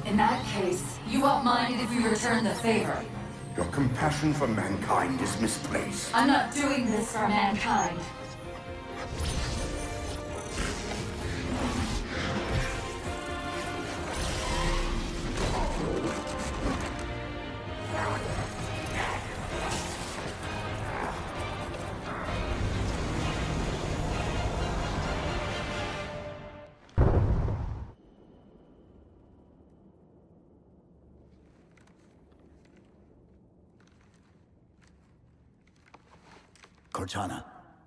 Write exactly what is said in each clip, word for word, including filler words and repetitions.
In that case, you won't mind if we return the favor. Your compassion for mankind is misplaced. I'm not doing this for mankind. Cortana.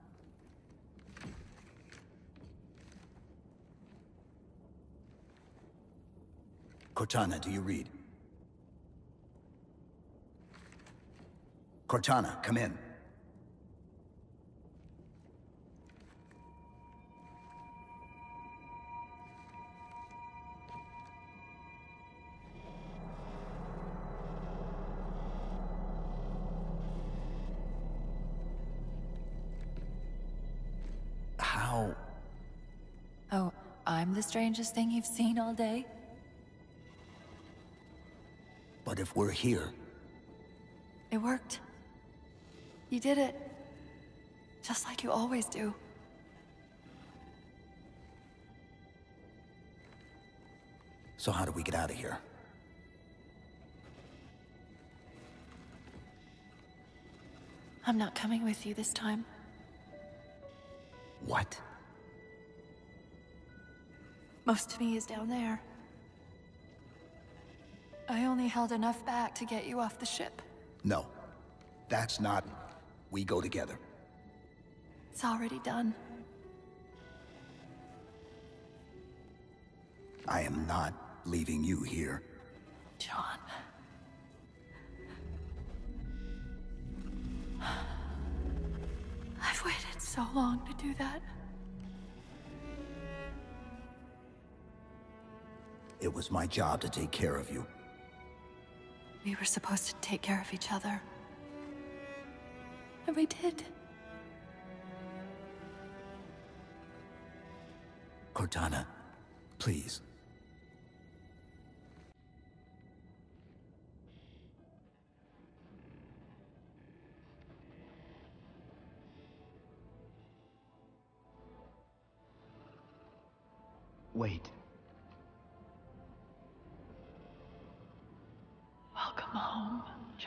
Cortana, do you read? Cortana, come in. How? Oh, I'm the strangest thing you've seen all day? But if we're here... It worked. You did it. Just like you always do. So how do we get out of here? I'm not coming with you this time. What? Most of me is down there. I only held enough back to get you off the ship. No. That's not... We go together. It's already done. I am not leaving you here. John. I've waited so long to do that. It was my job to take care of you. We were supposed to take care of each other. And we did. Cortana, please. Wait. Welcome home, John.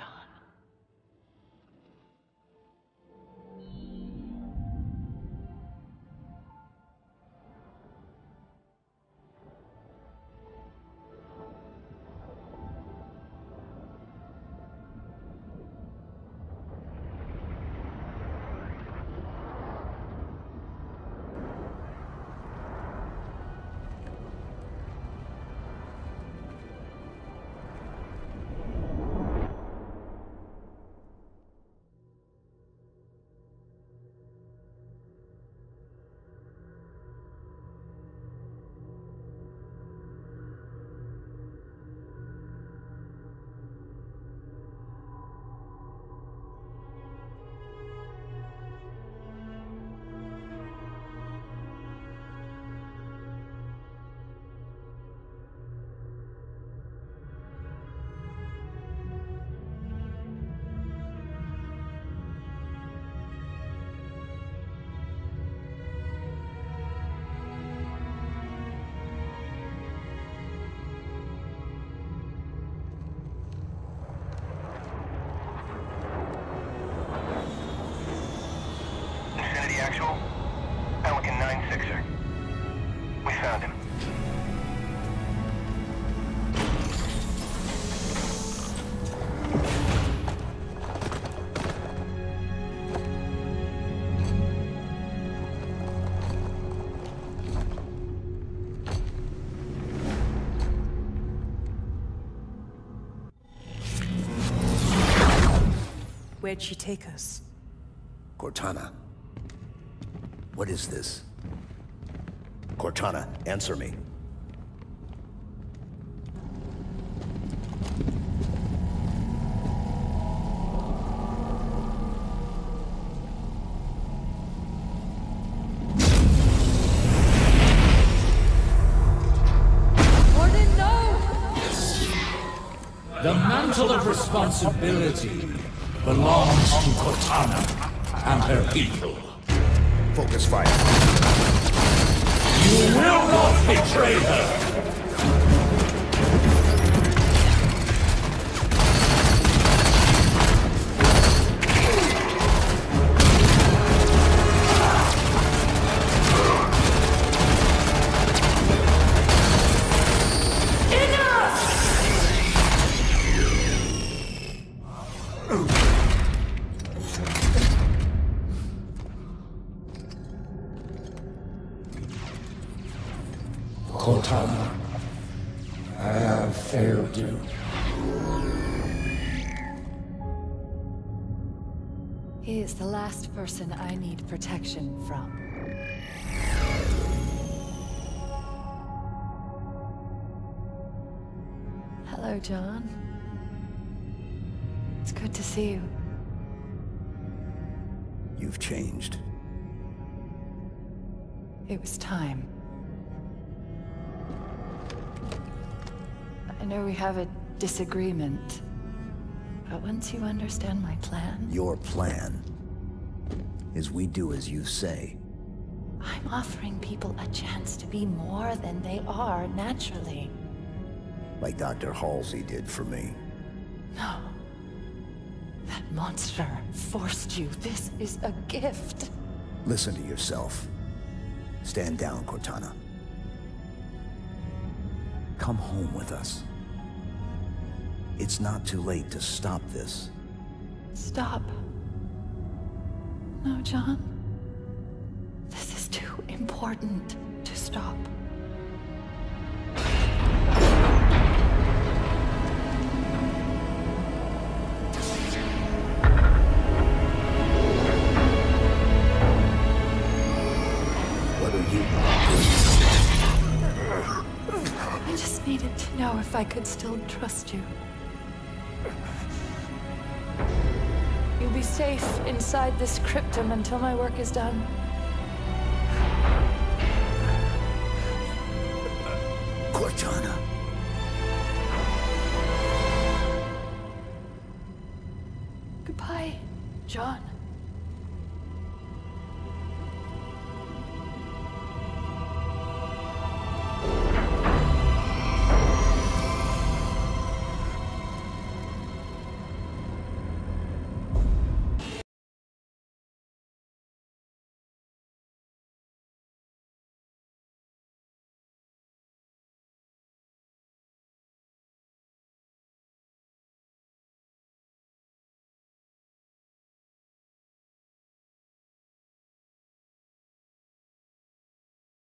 Actual, Pelican nine sixer. We found him. Where'd she take us? Cortana. What is this? Cortana, answer me. Gordon, no! mantle of responsibility belongs to Cortana and her people. Focus fire. You will not betray her! Cortana, I have failed you. He is the last person I need protection from. Hello, John. It's good to see you. You've changed. It was time. I know we have a disagreement, but once you understand my plan... Your plan is we do as you say. I'm offering people a chance to be more than they are naturally. Like Doctor Halsey did for me. No. That monster forced you. This is a gift. Listen to yourself. Stand down, Cortana. Come home with us. It's not too late to stop this. Stop. No, John. This is too important to stop. What are you? I just needed to know if I could still trust you. You'll be safe inside this cryptum until my work is done. Cortana. Goodbye, John.